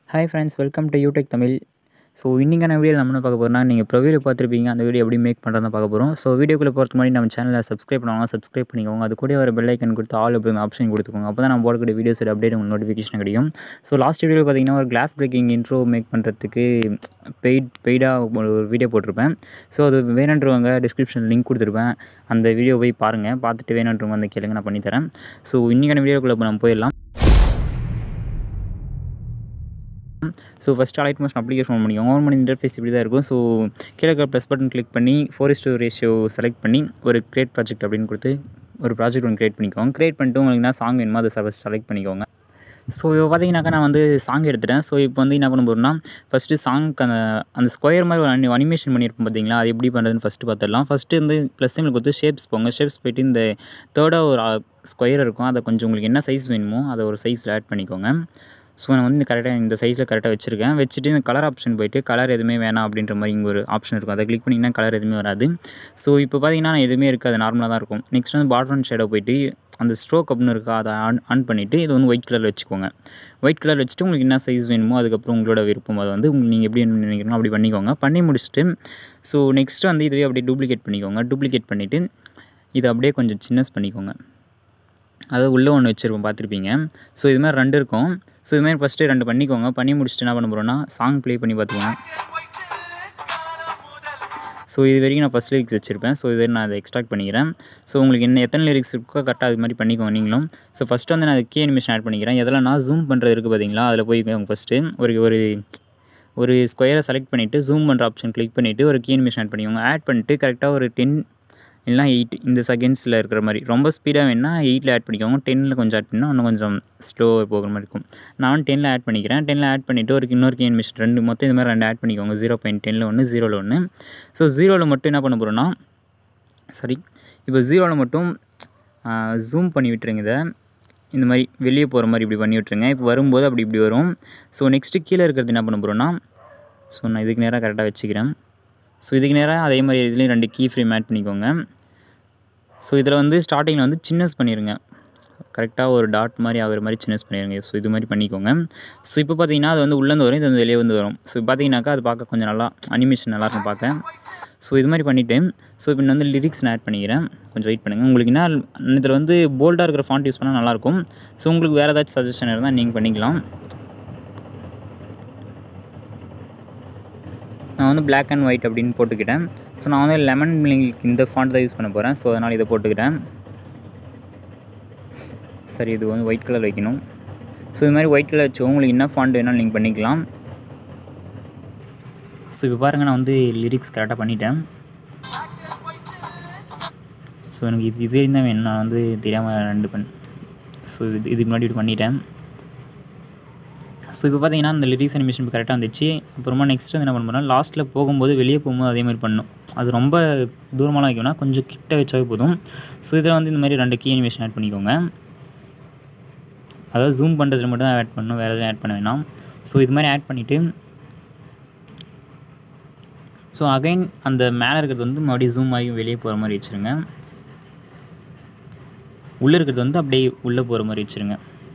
Hi friends, welcome to UTech Tamil. So இன்றைக்கான video நம்ம என்ன பார்க்க போகிறோம்னா, நீங்கள் ப்ரொவியூவில் பார்த்துருப்பீங்க. அந்த வீடியோ எப்படி மேக் பண்ணுறதுன்னு பார்க்க போகிறோம். ஸோ வீடியோக்குள்ளே போகிறதுக்கு முன்னாடி நம்ம சேனலை சப்ஸ்கிரைப் பண்ணுவாங்க, சப்ஸ்கிரைப் பண்ணிக்கோங்க. அது கூட ஒரு பெல் ஐக்கன் கொடுத்து ஆல் அப்படிங்கிற ஆப்ஷன் கொடுத்துக்கோங்க. அப்போ தான் நம்ம போடக்கூடிய வீடியோஸோட அப்டேட் உங்களுக்கு நோட்டிஃபிகேஷன் கிடைக்கும். ஸோ லாஸ்ட் வீடியோவில் பார்த்தீங்கன்னா ஒரு கிளாஸ் பிரேக்கிங் இன்ட்ரோ மேக் பண்ணுறதுக்கு பெய்டாக ஒரு வீடியோ போட்டிருப்பேன். ஸோ அது வேணுன்றவங்க டிஸ்கிரிப்ஷன் லிங்க் கொடுத்துருப்பேன். அந்த வீடியோ போய் பாருங்கள். பார்த்துட்டு வேணுன்றவங்க அந்த கேளுங்க, நான் பண்ணித்தரேன். ஸோ இன்றைக்கான வீடியோக்குள்ளே நம்ம போயிடலாம். So first Alight Motion application on பண்ணிக்கோங்க. ஓன் பண்ணி இன்டர்ஃபேஸ் இப்படி தான் இருக்கும். ஸோ கீழே இருக்கிற ப்ளஸ் பட்டன் கிளிக் பண்ணி 4:1 ரேஷியோ செலக்ட் பண்ணி ஒரு கிரியேட் ப்ராஜெக்ட் அப்படின்னு கொடுத்து ஒரு ப்ராஜெக்ட் ஒன்று கிரியேட் பண்ணிக்கோங்க. கிரியேட் பண்ணிட்டு உங்களுக்கு என்ன சாங் வேணுமோ அதை செலக்ட் பண்ணிக்கோங்க. ஸோ இப்போ பார்த்தீங்கன்னாக்கா நான் வந்து சாங் எடுத்துட்டேன். ஸோ இப்போ வந்து என்ன பண்ண போகிறோம்னா, ஃபஸ்ட்டு சாங்க்கு அந்த ஸ்கொயர் மாதிரி ஒரு அனிமேஷன் பண்ணியிருப்போம் பார்த்தீங்களா, அது எப்படி பண்ணுறதுன்னு ஃபஸ்ட்டு பார்த்துடலாம். ஃபஸ்ட்டு வந்து ப்ளஸ் சிம்பிள் கொடுத்து ஷேப்ஸ் போங்க. ஷேப்ஸ் போய்ட்டு இந்த தேர்டாக ஒரு ஸ்கொயர் இருக்கும், அதை கொஞ்சம் உங்களுக்கு என்ன சைஸ் வேணுமோ அதை ஒரு சைஸில் ஆட் பண்ணிக்கோங்க. ஸோ நான் வந்து இந்த சைஸில் கரெக்டாக வச்சுருக்கேன். வச்சுட்டு இந்த கலர் ஆப்ஷன் போய்ட்டு கலர் எதுவுமே வேணாம் அப்படின்ற மாதிரி இங்கே ஒரு ஆப்ஷன் இருக்கும். அதை கிளிக் பண்ணிங்கன்னா கலர் எதுவுமே வராது. ஸோ இப்போ பார்த்தீங்கன்னா எதுவுமே இருக்காது, நார்மலாக தான் இருக்கும். நெக்ஸ்ட் வந்து பாட்டம் ஷேடோ போய்ட்டு அந்த ஸ்ட்ரோக் அப்படின்னு இருக்கா, அதை ஆன் பண்ணிவிட்டு இது வந்து ஒயிட் கலர் வச்சுக்கோங்க. ஒயிட் கலர் வச்சுட்டு உங்களுக்கு என்ன சைஸ் வேணுமோ அதுக்கப்புறம் உங்களோட விருப்பம் அதை வந்து நீங்கள் எப்படி நினைக்கிறீங்களோ அப்படி பண்ணிக்கோங்க. பண்ணி முடிச்சுட்டு ஸோ நெக்ஸ்ட்டு வந்து இதுவே அப்படியே டூப்ளிகேட் பண்ணிக்கோங்க. டூப்ளிகேட் பண்ணிவிட்டு இதை அப்படியே கொஞ்சம் சின்னஸ் பண்ணிக்கோங்க. அதாவது உள்ளே ஒன்று வச்சுருப்போம், பார்த்துருப்பீங்க. ஸோ இது மாதிரி 2 இருக்கும். ஸோ இது மாதிரி ஃபஸ்ட்டு 2 பண்ணிக்கோங்க. பண்ணி முடிச்சுட்டு என்ன பண்ண போகிறோன்னா சாங் ப்ளே பண்ணி பார்த்துக்கோங்க. ஸோ இது வரைக்கும் நான் ஃபஸ்ட் லிரிக்ஸ் வச்சுருப்பேன். ஸோ இது நான் அதை எக்ஸ்ட்ராக்ட் பண்ணிக்கிறேன். ஸோ உங்களுக்கு எத்தனை லிரிக்ஸ் இருக்கோ கரெக்டாக அது மாதிரி பண்ணிக்கோங்க நீங்களும். ஸோ ஃபஸ்ட்டு வந்து நான் கீ அனிமேஷன் ஆட் பண்ணிக்கிறேன். எதெல்லாம் ஜூம் பண்ணுறது இருக்குது பார்த்தீங்களா, அதில் போய்க்கோங்க. ஃபஸ்ட்டு ஒரு ஸ்கொயரை செலக்ட் பண்ணிவிட்டு ஜூம் பண்ணுற ஆப்ஷன் கிளிக் பண்ணிவிட்டு ஒரு கீ அனிமேஷன் ஆட் பண்ணிக்கோங்க. ஆட் பண்ணிட்டு கரெக்டாக ஒரு 10 இல்லைனா 8 இந்த செகண்ட்ஸில் இருக்கிற மாதிரி. ரொம்ப ஸ்பீடாக வேணுன்னா 8ல் ஆட் பண்ணிக்கோங்க. 10ல் கொஞ்சம் ஆட் பண்ணால் இன்னும் கொஞ்சம் ஸ்லோவாக போகிற மாதிரி இருக்கும். நான் 10ல் ஆட் பண்ணிக்கிறேன். 10ல் ஆட் பண்ணிவிட்டு இன்னொரு கீ அனிமேஷன் 2 மொத்தம் இது மாதிரி 2 ஆட் பண்ணிக்கோங்க. 0.10ல் 1, 0ல் 1. ஸோ 0ல் மட்டும் என்ன பண்ண போகிறோன்னா, இப்போ 0ல் மட்டும் ஜூம் பண்ணி விட்டுருங்க. இதை இந்த மாதிரி வெளியே போகிற மாதிரி இப்படி பண்ணி விட்டுருங்க. இப்போ வரும்போது இப்படி வரும். ஸோ நெக்ஸ்ட்டு கீழே இருக்கிறது என்ன பண்ண போகிறோன்னா, ஸோ நான் இதுக்கு நேராக கரெக்டாக வச்சுக்கிறேன். ஸோ இதுக்கு நேராக அதே மாதிரி இதுலேயும் 2 கீ ஃப்ரேம் ஆட் பண்ணிக்கோங்க. ஸோ இதில் வந்து ஸ்டார்டிங்கில் வந்து சின்னஸ் பண்ணிடுங்க. கரெக்டாக ஒரு டாட் மாதிரி ஆகிற மாதிரி சின்னஸ் பண்ணிடுங்க. ஸோ இது மாதிரி பண்ணிக்கோங்க. ஸோ இப்போ பார்த்தீங்கன்னா அது வந்து உள்ளேருந்து வரும், இது வந்து வெளியே வந்து வரும். ஸோ பார்த்தீங்கன்னாக்கா அது பார்க்க கொஞ்சம் நல்லா அனிமேஷன் நல்லாயிருக்கும் பார்க்க. ஸோ இது மாதிரி பண்ணிவிட்டு ஸோ இப்போ வந்து லிரிக்ஸ் நான் ஆட் பண்ணிக்கிறேன். கொஞ்சம் வெயிட் பண்ணுங்கள். உங்களுக்கு என்ன இதில் வந்து போல்டாக இருக்கிற ஃபாண்ட் யூஸ் பண்ணால் நல்லாயிருக்கும். ஸோ உங்களுக்கு வேறு ஏதாச்சும் சஜஷன் இருந்தால் நீங்கள் பண்ணிக்கலாம். நான் வந்து பிளாக் அண்ட் ஒயிட் அப்படின்னு போட்டுக்கிட்டேன். ஸோ நான் வந்து லெமன் மில்க் இந்த ஃபாண்ட் தான் யூஸ் பண்ண போகிறேன். ஸோ அதனால் இதை போட்டுக்கிட்டேன். சரி, இது வந்து ஒயிட் கலர் வைக்கணும். ஸோ இது மாதிரி ஒயிட் கலர் வச்சு உங்களுக்கு என்ன ஃபாண்ட் வேணாலும் நீங்கள் பண்ணிக்கலாம். ஸோ இப்போ பாருங்கள், நான் வந்து லிரிக்ஸ் கரெக்டாக பண்ணிட்டேன். ஸோ எனக்கு இது தான் வேணும். நான் வந்து தெரியாமல் 2 ஸோ இதுக்கு முன்னாடி இப்படி பண்ணிட்டேன். ஸோ இப்போ பார்த்தீங்கன்னா இந்த லிரிக்ஸ் அனிமேஷன் கரெக்டாக வந்துச்சு. அப்புறமா நெக்ஸ்ட் வந்து என்ன பண்ண போகிறோம், லாஸ்ட்டில் போகும்போது வெளியே போகும்போது அதேமாதிரி பண்ணணும். அது ரொம்ப தூரமாலாம் வைக்கணும்னா கொஞ்சம் கிட்ட வச்சாவே போதும். ஸோ இதில் வந்து இந்த மாதிரி 2 கீ அனிமேஷன் ஆட் பண்ணிக்கோங்க. அதாவது ஜூம் பண்ணுறதுல மட்டும் தான் ஆட் பண்ணணும், வேறு எதுவும் ஆட் பண்ண வேணாம். ஸோ இது மாதிரி ஆட் பண்ணிவிட்டு ஸோ அகைன் அந்த மேலே இருக்கிறது வந்து மறுபடியும் ஜூம் ஆகி வெளியே போகிற மாதிரி வச்சுருங்க. உள்ளே இருக்கிறது வந்து அப்படியே உள்ளே போகிற மாதிரி வச்சுருங்க.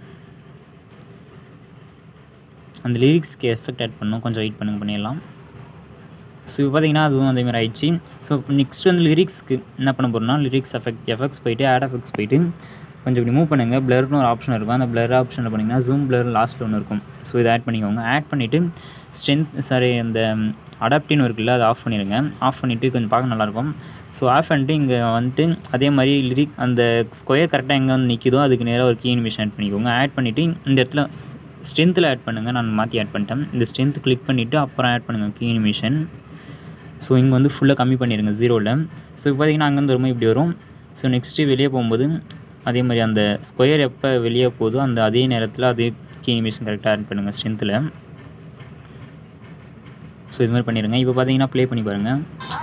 அந்த லிரிக்ஸ்க்கு எஃபெக்ட் ஆட் பண்ணணும், கொஞ்சம் வெயிட் பண்ணிடலாம். ஸோ இப்போ பார்த்தீங்கன்னா அதுவும் அதேமாதிரி ஆயிடுச்சு. ஸோ நெக்ஸ்ட் வந்து லிரிக்ஸ்க்கு என்ன பண்ண போகிறோம்னா, லிரிக்ஸ் எஃபெக்ட்ஸ் போய்ட்டு ஆட் எஃபெக்ட்ஸ் போய்ட்டு கொஞ்சம் இப்படி மூவ் பண்ணுங்கள். பிளர்னு ஒரு ஆப்ஷன் இருக்கும். அந்த பிளர் ஆப்ஷனில் பண்ணிங்கன்னா ஜூம் பிளர் லாஸ்ட்டில் ஒன்று இருக்கும். ஸோ இதை ஆட் பண்ணிக்கோங்க. ஆட் பண்ணிவிட்டு அந்த அடாப்டின்னு இருக்குல்ல, அதை ஆஃப் பண்ணிடுங்க. ஆஃப் பண்ணிவிட்டு கொஞ்சம் பார்க்க நல்லாயிருக்கும். ஸோ ஆஃப் பண்ணிட்டு இங்கே வந்துட்டு அதே மாதிரி அந்த ஸ்கொயர் கரெக்டாக எங்கே வந்து நிற்கிதோ அதுக்கு நேராக ஒரு கீ அனிமேஷன் ஆட் பண்ணிக்கோங்க. ஆட் பண்ணிவிட்டு இந்த இடத்துல ஸ்ட்ரென்த்தில் ஆட் பண்ணுங்கள். நான் மாற்றி ஆட் பண்ணிட்டேன். இந்த ஸ்ட்ரென்த் கிளிக் பண்ணிவிட்டு அப்புறம் ஆட் பண்ணுங்கள் கீ அனிமேஷன். ஸோ இங்கே வந்து ஃபுல்லாக கம்மி பண்ணிடுங்க 0ல். ஸோ இப்போ பார்த்தீங்கன்னா அங்கேருந்து வரும்போது இப்படி வரும். ஸோ நெக்ஸ்ட்டு வெளியே போகும்போது அதே மாதிரி அந்த ஸ்கொயர் எப்போ வெளியே போதோ அதே நேரத்தில் அதே கீ அனிமேஷன் கரெக்டாக ஆட் பண்ணுங்கள் ஸ்ட்ரென்த்தில். ஸோ இது மாதிரி பண்ணிடுங்க. இப்போ பார்த்தீங்கன்னா ப்ளே பண்ணி பாருங்கள்.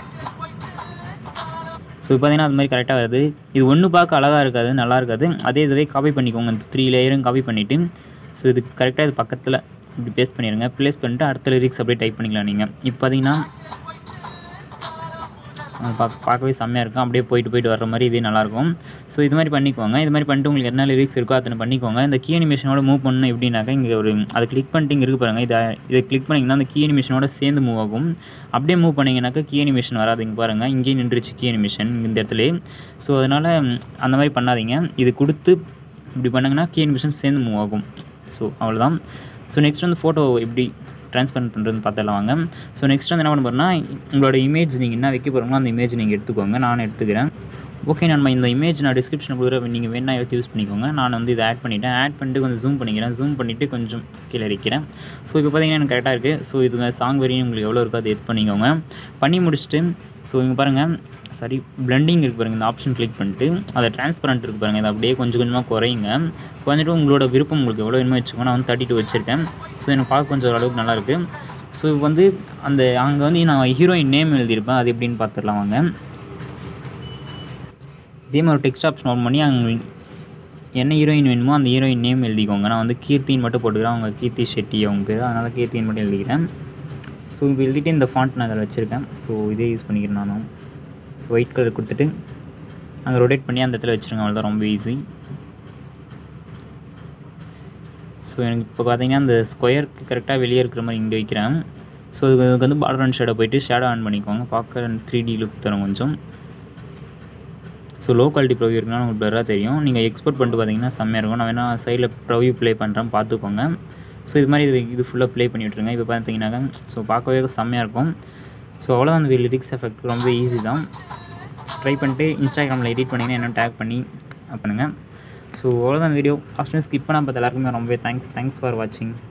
ஸோ இப்போ பார்த்தீங்கன்னா அது மாதிரி கரெக்டாக வருது. இது ஒன்று பார்க்க அழகாக இருக்காது, நல்லா இருக்காது. அதே இதுவே காப்பி பண்ணிக்கோங்க. இந்த 3 லேயரும் காப்பி பண்ணிவிட்டு ஸோ இது கரெக்டாக இது பக்கத்தில் இப்படி பேஸ்ட் பண்ணிடுங்க. ப்ளேஸ் பண்ணிட்டு அடுத்த லிரிக்ஸ் அப்படியே டைப் பண்ணிக்கலாம் நீங்கள். இப்போ பார்த்தீங்கன்னா பார்க்கவே செம்மையாக இருக்கும். அப்படியே போயிட்டு வர்ற மாதிரி இதே நல்லாயிருக்கும். ஸோ இது மாதிரி பண்ணிக்கோங்க. இது மாதிரி பண்ணிட்டு உங்களுக்கு என்ன லிரிக்ஸ் இருக்கோ அத்தனை பண்ணிக்கோங்க. இந்த கீ அனிமேஷனோட மூவ் பண்ணணும் எப்படின்னாக்கா இங்கே ஒரு அதை கிளிக் பண்ணிட்டு இங்கே இருக்கு பாருங்கள். இதை கிளிக் பண்ணிங்கன்னா அந்த கீ அனிமேஷனோட சேர்ந்து மூவ் ஆகும். அப்படியே மூவ் பண்ணிங்கனாக்கா கீ அனிமேஷன் வராது. இங்கே பாருங்கள், இங்கேயே நின்றுச்சு கீ அனிமேஷன் இந்த இடத்துல. ஸோ அதனால் அந்த மாதிரி பண்ணாதீங்க. இது கொடுத்து இப்படி பண்ணிங்கன்னா கீ அனிமேஷன் சேர்ந்து மூவ் ஆகும். ஸோ அவ்வளோதான். ஸோ நெக்ஸ்ட் வந்து ஃபோட்டோ எப்படி ட்ரான்ஸ்பரண்ட் பண்ணுறதுன்னு பார்த்துலாம் வாங்க. ஸோ நெக்ஸ்ட் வந்து என்ன பண்ண போகிறேன்னா, உங்களோட இமேஜ் நீங்கள் என்ன வைக்க போகிறோங்களோ அந்த இமேஜ் நீங்கள் எடுத்துக்கோங்க. நான் எடுத்துக்கிறேன். ஓகே, நம்ம இந்த இமேஜ் நான் டிஸ்கிரிப்ஷனில் கொடுக்குற நீங்கள் வேணா யூஸ் பண்ணிக்கோங்க. நான் வந்து இதை ஆட் பண்ணிவிட்டேன். ஆட் பண்ணிட்டு கொஞ்சம் ஜூம் பண்ணிக்கிறேன். ஜூம் பண்ணிவிட்டு கொஞ்சம் கீழே இருக்கிறேன். ஸோ இப்போ பார்த்தீங்கன்னா எனக்கு கரெக்டாக இருக்குது. ஸோ இது சாங் வெரியும் உங்களுக்கு எவ்வளோ இருக்கோ அதை எட் பண்ணிக்கோங்க. பண்ணி முடிச்சுட்டு ஸோ இங்கே பாருங்கள், சரி பிளெண்டிங் இருக்குது பாருங்கள், இந்த ஆப்ஷன் கிளிக் பண்ணிட்டு அதை ட்ரான்ஸ்பரண்ட் இருக்குது பாருங்கள், அதை அப்படியே கொஞ்சம் கொஞ்சமாக குறையுங்க. குறைஞ்சிட்டு உங்களோட விருப்பம் உங்களுக்கு எவ்வளோ வேணுமோ வச்சுக்கோங்க. நான் வந்து 32 வச்சுருக்கேன். ஸோ எனக்கு பார்க்க கொஞ்சம் ஓரளவுக்கு நல்லாயிருக்கு. ஸோ வந்து அந்த அங்கே வந்து நான் ஹீரோயின் நேம் எழுதியிருப்பேன். அது எப்படின்னு பார்த்துடலாம் வாங்க. இதே மாதிரி ஒரு டெக்ஸ்ட் ஆப்ஷன் ஓப்பன் பண்ணி அங்கே என்ன ஹீரோயின் வேணுமோ அந்த ஹீரோயின் நேம் எழுதிக்கோங்க. நான் வந்து கீர்த்தின்னு மட்டும் போட்டுக்கிறேன். அவங்க கீர்த்தி ஷெட்டி அவங்க பேர், அதனால் கீர்த்தின்னு மட்டும் எழுதிக்கிறேன். ஸோ இப்போ எழுதிட்டு இந்த ஃபாண்ட் நான் அதில் வச்சுருக்கேன். ஸோ இதே யூஸ் பண்ணிக்கிறேன் நானும். ஸோ ஒயிட் கலர் கொடுத்துட்டு அங்கே ரொட்டேட் பண்ணி அந்த இடத்துல வச்சுருங்க. அவ்வளோதான், ரொம்ப ஈஸி. ஸோ எனக்கு இப்போ பார்த்தீங்கன்னா அந்த ஸ்கொயருக்கு கரெக்டாக வெளியே இருக்கிற மாதிரி இங்கே வைக்கிறேன். ஸோ இதுக்கு வந்து பார்டர் அண்ட் ஷேடோ போய்ட்டு ஷேடோ ஆன் பண்ணிக்கோங்க. பார்க்க 3D லுக் தரும் கொஞ்சம். ஸோ லோ குவாலிட்டி ப்ரொவியூ இருக்குன்னா உங்களுக்கு பெட்டராக தெரியும். நீங்கள் எக்ஸ்போர்ட் பண்ணிட்டு பார்த்தீங்கன்னா செம்மையாக இருக்கும். நான் வேணால் சைடில் ப்ரொவியூ ப்ளே பண்ணுறேன், பார்த்துக்கோங்க. ஸோ இது மாதிரி இது ஃபுல்லாக ப்ளே பண்ணி விட்ருங்க. இப்போ பார்த்தீங்கன்னாக்கா ஸோ பார்க்கவே செம்மையாக இருக்கும். ஸோ அவ்வளோதான், அந்த லிரிக்ஸ் எஃபெக்ட் ரொம்ப ஈஸி தான். ட்ரை பண்ணிட்டு இன்ஸ்டாகிராமில் எடிட் பண்ணிங்கன்னா என்ன டேக் பண்ணி பண்ணுங்கள். ஸோ அவ்வளோதான் வீடியோ. ஃபஸ்ட்டு ஸ்கிப் பண்ணால் பார்த்து எல்லாருக்குமே ரொம்பவே தேங்க்ஸ் ஃபார் வாட்சிங்.